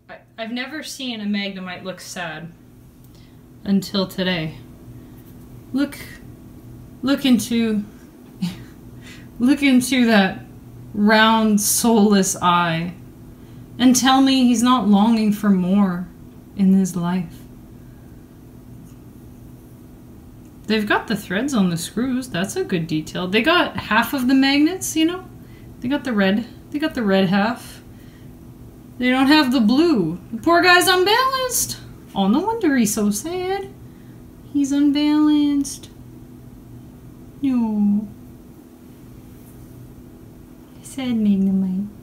I've never seen a Magnemite look sad until today. Look into that round, soulless eye and tell me he's not longing for more in his life. They've got the threads on the screws. That's a good detail. They got half of the magnets, you know? They got the red half. They don't have the blue. The poor guy's unbalanced. Oh, no wonder he's so sad. He's unbalanced. No. Sad Magnemite.